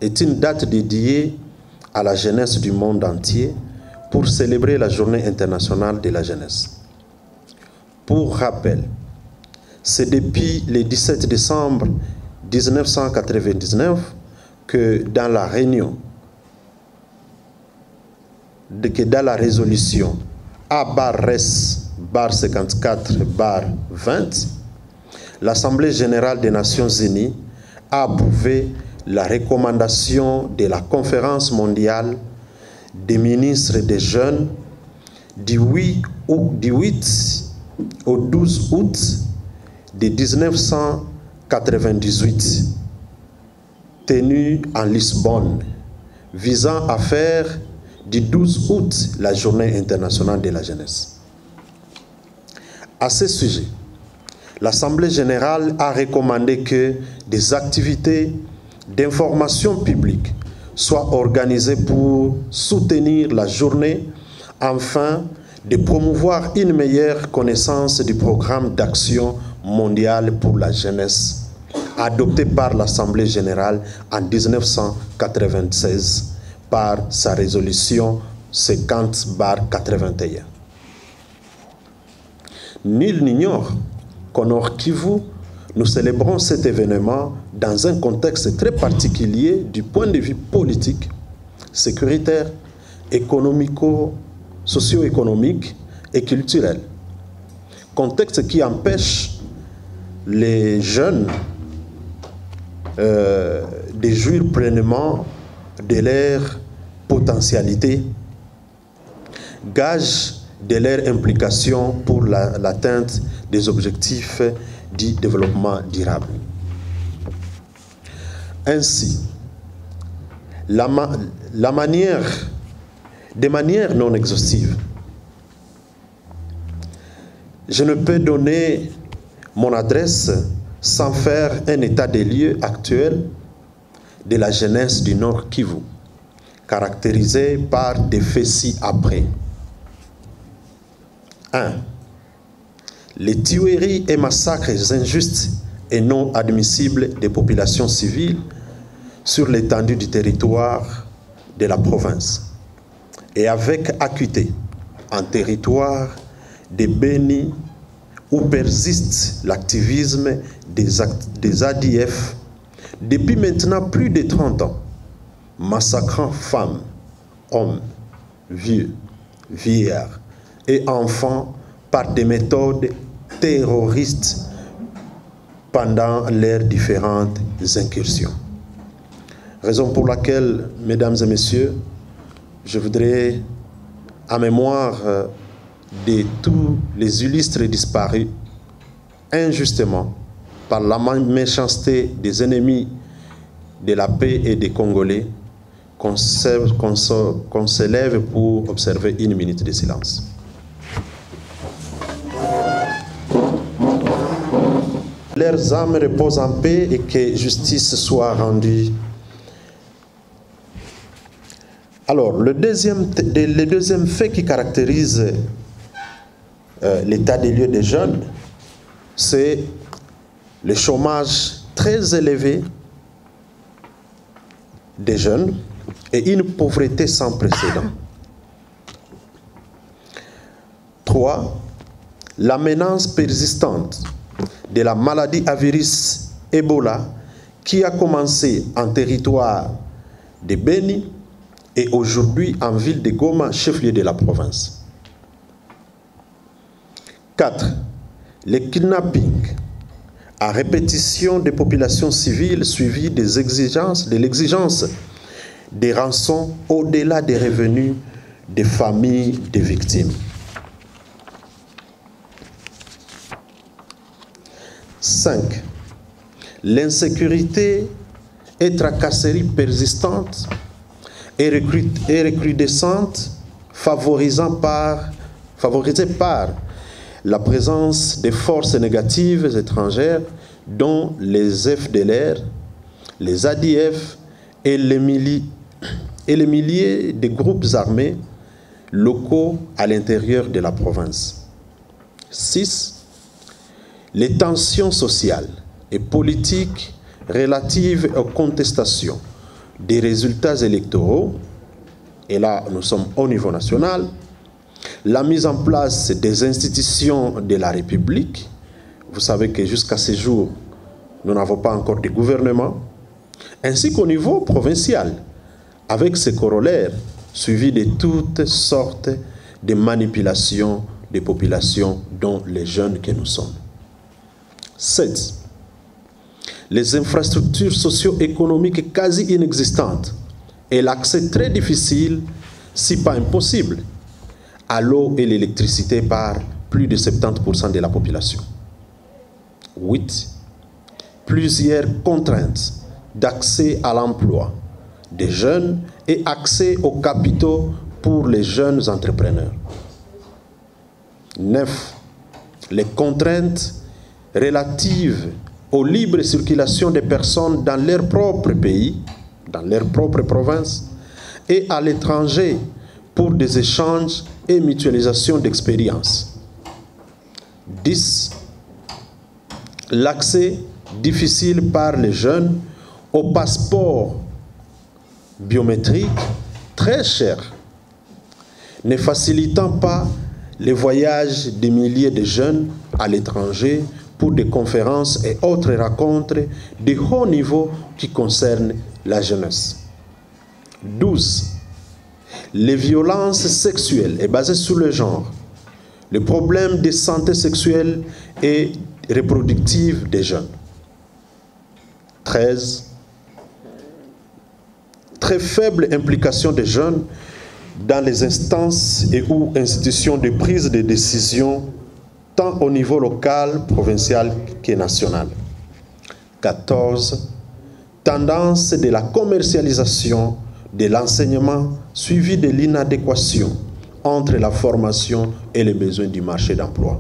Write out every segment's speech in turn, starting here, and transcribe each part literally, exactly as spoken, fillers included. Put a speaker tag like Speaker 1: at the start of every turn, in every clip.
Speaker 1: est une date dédiée à la jeunesse du monde entier pour célébrer la Journée internationale de la jeunesse. Pour rappel, c'est depuis le dix-sept décembre mille neuf cent quatre-vingt-dix-neuf que dans la réunion, de, que dans la résolution A barre res barre cinquante-quatre barre vingt, l'Assemblée générale des Nations unies a approuvé la recommandation de la Conférence mondiale des ministres des jeunes du huit au douze août de mille neuf cent quatre-vingt-dix-huit, tenue en Lisbonne, visant à faire du douze août la Journée internationale de la jeunesse. À ce sujet, l'Assemblée générale a recommandé que des activités d'information publique soient organisées pour soutenir la journée afin de promouvoir une meilleure connaissance du programme d'action mondiale pour la jeunesse adopté par l'Assemblée générale en mille neuf cent quatre-vingt-seize par sa résolution cinquante barre quatre-vingt-un. Nul n'ignore qu'au Nord Kivu, nous célébrons cet événement dans un contexte très particulier du point de vue politique, sécuritaire, économico, socio-économique et culturel. Contexte qui empêche les jeunes euh, de jouir pleinement de leur potentialité, gage de leur implication pour la, l'atteinte des objectifs du développement durable. Ainsi, la, ma la manière, de manière non exhaustive, je ne peux donner mon adresse sans faire un état des lieux actuel de la jeunesse du Nord Kivu, caractérisé par des faits ci-après. un. Les tueries et massacres injustes et non admissibles des populations civiles sur l'étendue du territoire de la province et avec acuité en territoire de Beni où persiste l'activisme des, des A D F depuis maintenant plus de trente ans, massacrant femmes, hommes, vieux, vieillards et enfants par des méthodes terroristes pendant leurs différentes incursions. Raison pour laquelle, mesdames et messieurs, je voudrais, en mémoire de tous les illustres disparus, injustement, par la méchanceté des ennemis de la paix et des Congolais, qu'on s'élève pour observer une minute de silence. Leurs âmes reposent en paix et que justice soit rendue. Alors, le deuxième, le deuxième fait qui caractérise euh, l'état des lieux des jeunes, c'est le chômage très élevé des jeunes et une pauvreté sans précédent. Trois, la menace persistante de la maladie à virus Ebola qui a commencé en territoire de Beni et aujourd'hui en ville de Goma, chef-lieu de la province. quatre. Le kidnapping à répétition des populations civiles suivies des exigences, de l'exigence des rançons au-delà des revenus des familles des victimes. cinq. L'insécurité et tracasserie persistante et recrudescente favorisant par, favorisée par la présence des forces négatives étrangères dont les F D L R, les A D F et les, milli et les milliers de groupes armés locaux à l'intérieur de la province. six. Les tensions sociales et politiques relatives aux contestations des résultats électoraux, et là nous sommes au niveau national, la mise en place des institutions de la République. Vous savez que jusqu'à ce jour, nous n'avons pas encore de gouvernement, ainsi qu'au niveau provincial, avec ses corollaires, suivis de toutes sortes de manipulations des populations, dont les jeunes que nous sommes. sept. Les infrastructures socio-économiques quasi inexistantes et l'accès très difficile, si pas impossible, à l'eau et l'électricité par plus de soixante-dix pour cent de la population. huit. Plusieurs contraintes d'accès à l'emploi des jeunes et accès aux capitaux pour les jeunes entrepreneurs. neuf. Les contraintes relatives aux libres circulation des personnes dans leur propre pays, dans leur propre province, et à l'étranger pour des échanges et mutualisation d'expériences. dix. L'accès difficile par les jeunes au passeport biométrique très cher, ne facilitant pas les voyages des milliers de jeunes à l'étranger pour des conférences et autres rencontres de haut niveau qui concernent la jeunesse. douze. Les violences sexuelles et basées sur le genre, les problèmes de santé sexuelle et reproductive des jeunes. treize. Très faible implication des jeunes dans les instances et ou institutions de prise de décision, tant au niveau local, provincial que national. quatorze. Tendance de la commercialisation de l'enseignement suivi de l'inadéquation entre la formation et les besoins du marché d'emploi.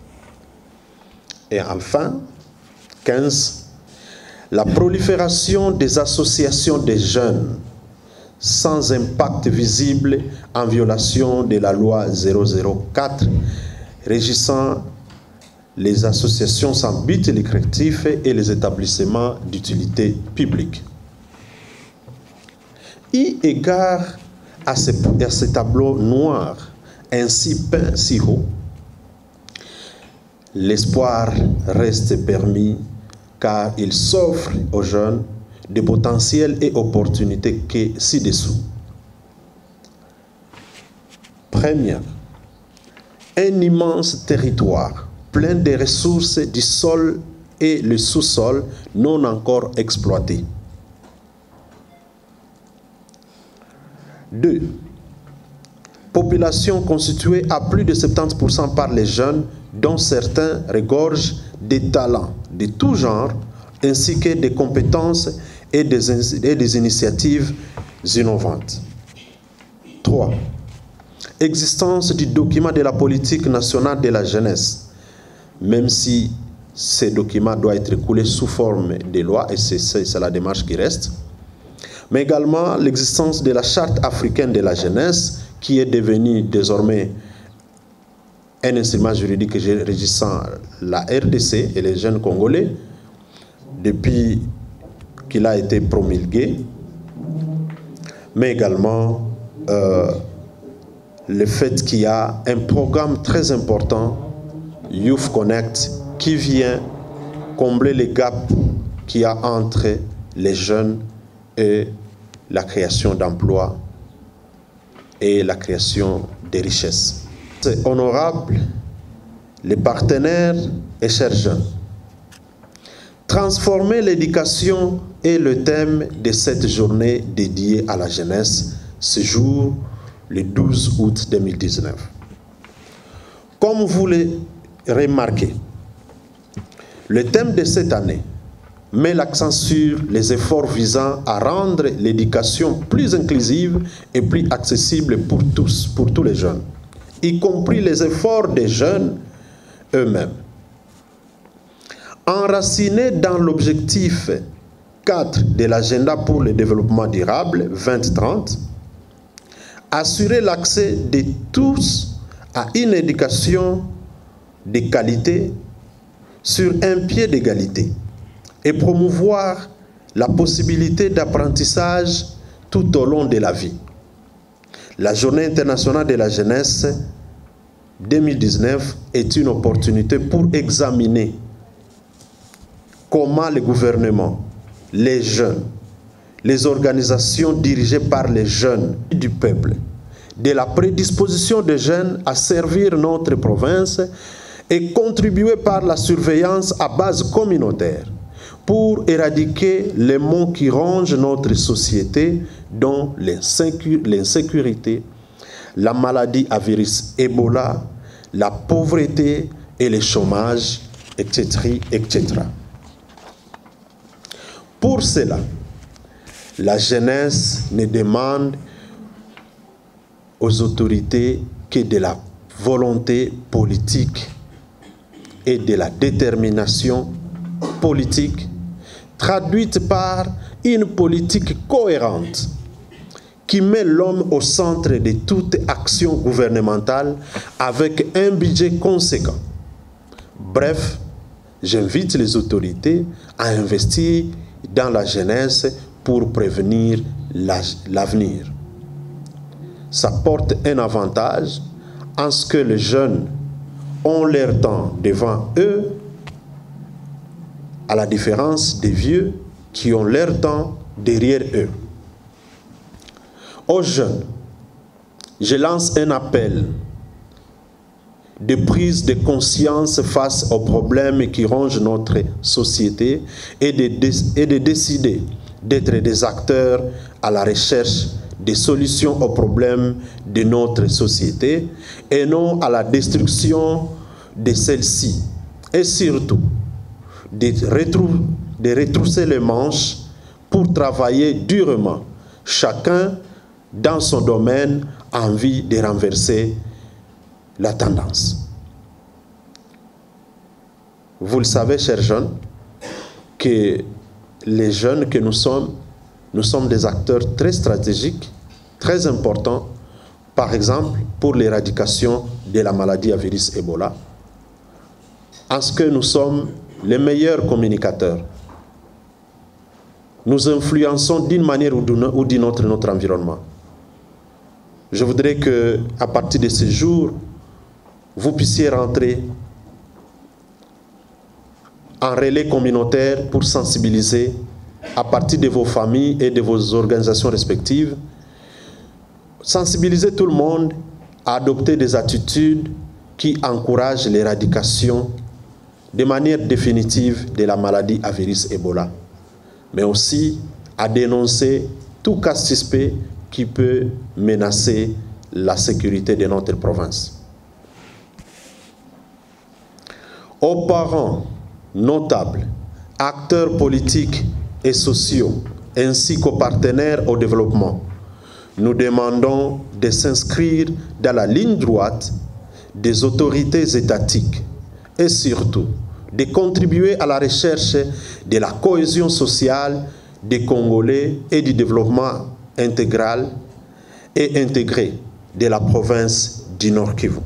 Speaker 1: Et enfin, quinze. La prolifération des associations des jeunes sans impact visible en violation de la loi zéro zéro quatre régissant les associations sans but lucratif et les établissements d'utilité publique. Eu égard à ce, à ce tableau noir ainsi peint si haut, l'espoir reste permis car il s'offre aux jeunes des potentiels et opportunités que ci-dessous. Première, un immense territoire plein de ressources du sol et le sous-sol non encore exploités. Deux, population constituée à plus de soixante-dix pour cent par les jeunes, dont certains regorgent des talents de tout genre, ainsi que des compétences et des, et des initiatives innovantes. Trois, existence du document de la politique nationale de la jeunesse, même si ce document doit être coulé sous forme de loi, et c'est la démarche qui reste, mais également l'existence de la charte africaine de la jeunesse, qui est devenue désormais un instrument juridique régissant la R D C et les jeunes congolais depuis qu'il a été promulgué, mais également euh, le fait qu'il y a un programme très important, Youth Connect, qui vient combler les gaps qu'il y a entre les jeunes et la création d'emplois et la création des richesses. C'est honorable, les partenaires et chers jeunes. Transformer l'éducation est le thème de cette journée dédiée à la jeunesse, ce jour, le douze août deux mille dix-neuf. Comme vous le remarquez, le thème de cette année met l'accent sur les efforts visant à rendre l'éducation plus inclusive et plus accessible pour tous, pour tous les jeunes, y compris les efforts des jeunes eux-mêmes. Enracinés dans l'objectif quatre de l'agenda pour le développement durable vingt trente, assurer l'accès de tous à une éducation de qualité sur un pied d'égalité et promouvoir la possibilité d'apprentissage tout au long de la vie. La Journée internationale de la jeunesse deux mille dix-neuf est une opportunité pour examiner comment le gouvernement, les jeunes, les organisations dirigées par les jeunes du peuple, de la prédisposition des jeunes à servir notre province et contribuer par la surveillance à base communautaire pour éradiquer les maux qui rongent notre société, dont l'insécurité, la maladie à virus Ebola, la pauvreté et le chômage, et cetera, et cetera. Pour cela, la jeunesse ne demande aux autorités que de la volonté politique et de la détermination politique traduite par une politique cohérente qui met l'homme au centre de toute action gouvernementale avec un budget conséquent. Bref, j'invite les autorités à investir dans la jeunesse pour prévenir l'avenir. Ça porte un avantage en ce que les jeunes ont leur temps devant eux, à la différence des vieux qui ont leur temps derrière eux. Aux jeunes, je lance un appel de prise de conscience face aux problèmes qui rongent notre société et de, et de décider d'être des acteurs à la recherche des solutions aux problèmes de notre société et non à la destruction de celle-ci. Et surtout, de, retrou de retrousser les manches pour travailler durement, chacun dans son domaine, a envie de renverser la tendance. Vous le savez, chers jeunes, que les jeunes que nous sommes, nous sommes des acteurs très stratégiques, très importants, par exemple pour l'éradication de la maladie à virus Ebola, en ce que nous sommes les meilleurs communicateurs. Nous influençons d'une manière ou d'une autre notre environnement. Je voudrais que, à partir de ce jour, vous puissiez rentrer en relais communautaire pour sensibiliser à partir de vos familles et de vos organisations respectives, sensibiliser tout le monde à adopter des attitudes qui encouragent l'éradication de manière définitive de la maladie à virus Ebola, mais aussi à dénoncer tout cas suspect qui peut menacer la sécurité de notre province. Aux parents notables, acteurs politiques et sociaux, ainsi qu'aux partenaires au développement, nous demandons de s'inscrire dans la ligne droite des autorités étatiques et surtout de contribuer à la recherche de la cohésion sociale des Congolais et du développement intégral et intégré de la province du Nord Kivu.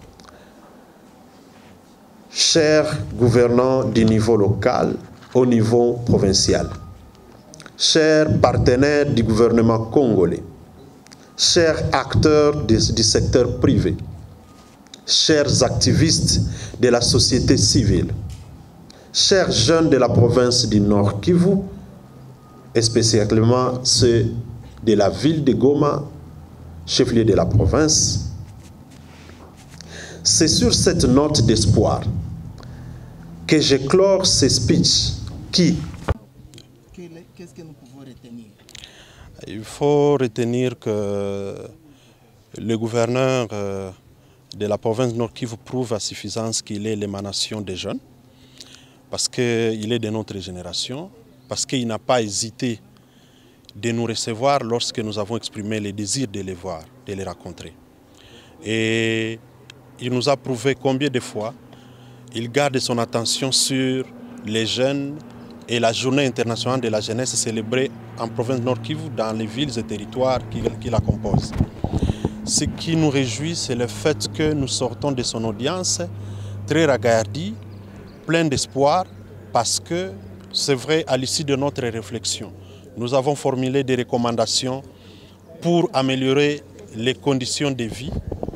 Speaker 1: Chers gouvernants du niveau local au niveau provincial, chers partenaires du gouvernement congolais, chers acteurs du secteur privé, chers activistes de la société civile, chers jeunes de la province du Nord Kivu, et spécialement ceux de la ville de Goma, chef-lieu de la province, c'est sur cette note d'espoir que je clore ce speech qui...
Speaker 2: Qu'est-ce que nous pouvons retenir?
Speaker 3: Il faut retenir que le gouverneur de la province Nord Kivu prouve à suffisance qu'il est l'émanation des jeunes, parce qu'il est de notre génération, parce qu'il n'a pas hésité de nous recevoir lorsque nous avons exprimé le désir de les voir, de les rencontrer. Et il nous a prouvé combien de fois il garde son attention sur les jeunes et la journée internationale de la jeunesse célébrée en province Nord Kivu dans les villes et territoires qui, qui la composent. Ce qui nous réjouit, c'est le fait que nous sortons de son audience très ragardis, plein d'espoir, parce que c'est vrai, à l'issue de notre réflexion, nous avons formulé des recommandations pour améliorer les conditions de vie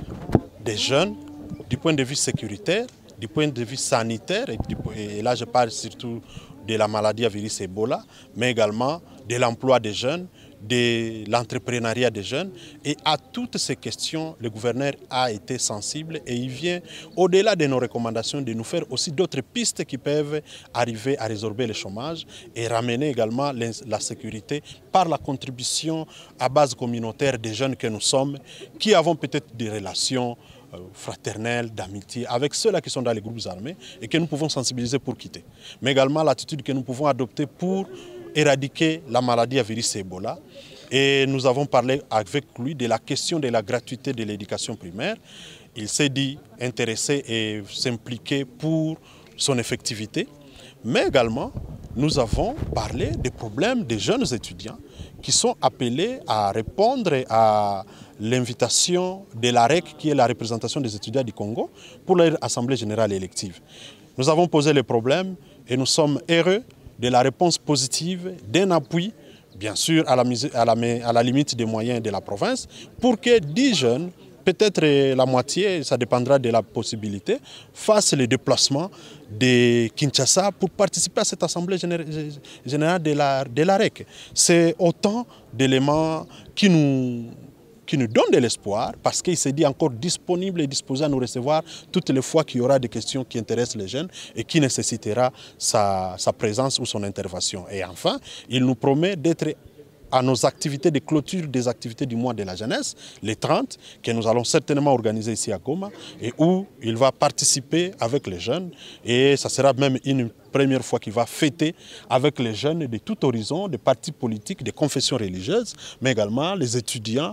Speaker 3: des jeunes, du point de vue sécuritaire, du point de vue sanitaire, et, du, et là je parle surtout de la maladie à virus Ebola, mais également de l'emploi des jeunes, de l'entrepreneuriat des jeunes. Et à toutes ces questions, le gouverneur a été sensible et il vient, au-delà de nos recommandations, de nous faire aussi d'autres pistes qui peuvent arriver à résorber le chômage et ramener également la sécurité par la contribution à base communautaire des jeunes que nous sommes, qui avons peut-être des relations fraternelle, d'amitié, avec ceux-là qui sont dans les groupes armés et que nous pouvons sensibiliser pour quitter. Mais également l'attitude que nous pouvons adopter pour éradiquer la maladie à virus Ebola. Et nous avons parlé avec lui de la question de la gratuité de l'éducation primaire. Il s'est dit intéressé et s'impliquer pour son effectivité. Mais également, nous avons parlé des problèmes des jeunes étudiants qui sont appelés à répondre à l'invitation de l'A R E C, qui est la représentation des étudiants du Congo, pour leur assemblée générale élective. Nous avons posé les problèmes et nous sommes heureux de la réponse positive, d'un appui, bien sûr à la, à, la, à la limite des moyens de la province, pour que dix jeunes, peut-être la moitié, ça dépendra de la possibilité, fassent le déplacement de Kinshasa pour participer à cette assemblée générale de l'A R E C. C'est autant d'éléments qui nous... qui nous donne de l'espoir parce qu'il s'est dit encore disponible et disposé à nous recevoir toutes les fois qu'il y aura des questions qui intéressent les jeunes et qui nécessitera sa, sa présence ou son intervention. Et enfin, il nous promet d'être à nos activités de clôture des activités du mois de la jeunesse, les trente, que nous allons certainement organiser ici à Goma, et où il va participer avec les jeunes. Et ça sera même une première fois qu'il va fêter avec les jeunes de tout horizon, des partis politiques, des confessions religieuses, mais également les étudiants,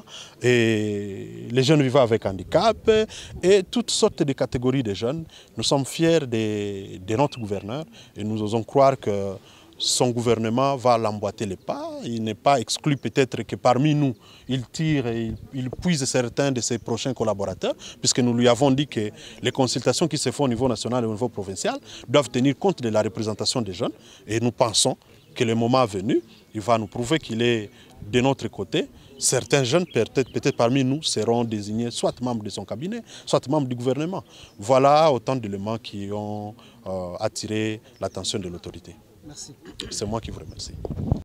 Speaker 3: et les jeunes vivant avec handicap, et toutes sortes de catégories de jeunes. Nous sommes fiers de, de notre gouverneur, et nous osons croire que son gouvernement va l'emboîter les pas. Il n'est pas exclu peut-être que parmi nous, il tire et il, il puise certains de ses prochains collaborateurs, puisque nous lui avons dit que les consultations qui se font au niveau national et au niveau provincial doivent tenir compte de la représentation des jeunes. Et nous pensons que le moment venu, il va nous prouver qu'il est de notre côté. Certains jeunes, peut-être peut-être parmi nous, seront désignés soit membres de son cabinet, soit membres du gouvernement. Voilà autant d'éléments qui ont euh, attiré l'attention de l'autorité.
Speaker 2: Merci.
Speaker 3: C'est moi qui vous remercie.